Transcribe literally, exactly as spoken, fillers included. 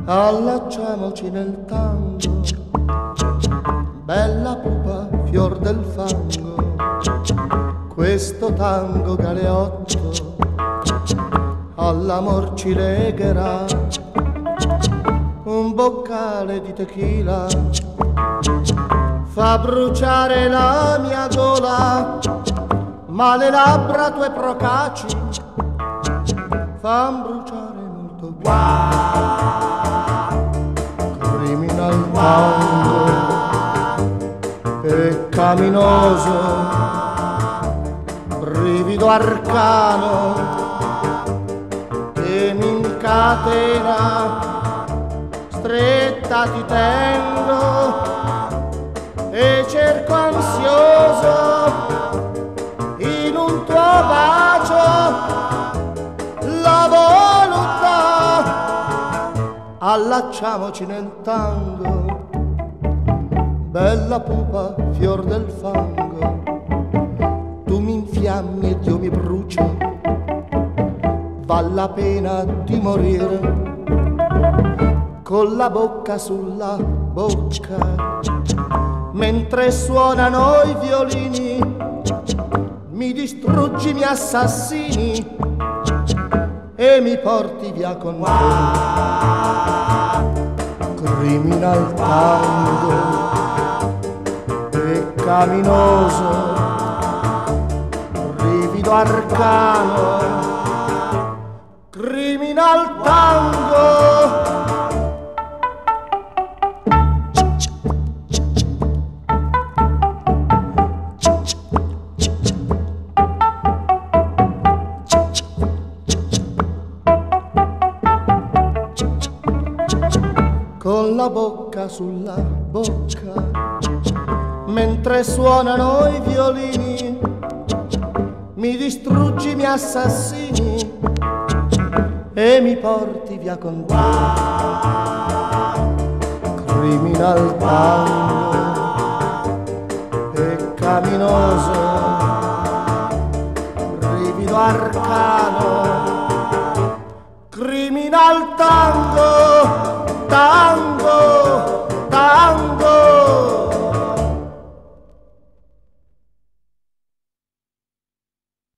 allacciamoci nel tango, bella pupa, fior del fango, questo tango galeotto all'amor ci legherà, un boccale di tequila fa bruciare la mia gola, ma le labbra tue procaci fan bruciare molto più. Criminal tango peccaminoso, brivido arcano che mi incatena, stretta ti tengo e cerco ansioso in un tuo bacio la volontà. Allacciamoci nel tango, bella pupa, fior del fango, tu mi infiammi ed io mi brucio, val la pena di morire con la bocca sulla bocca. Mentre suonano i violini, mi distruggi, mi assassini e mi porti via con te. Criminal tango peccaminoso, brivido arcano, criminal tango. Con la bocca sulla bocca, mentre suonano i violini, mi distruggi, mi assassini e mi porti via con te. Criminal tango peccaminoso, brivido arcano, criminal tango, tango.